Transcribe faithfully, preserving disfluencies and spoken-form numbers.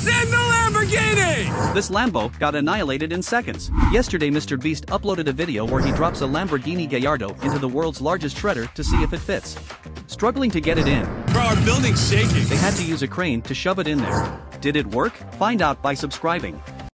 in the Lamborghini! This Lambo got annihilated in seconds. Yesterday MrBeast uploaded a video where he drops a Lamborghini Gallardo into the world's largest shredder to see if it fits. Struggling to get it in. Bro, our building's shaking. They had to use a crane to shove it in there. Did it work? Find out by subscribing.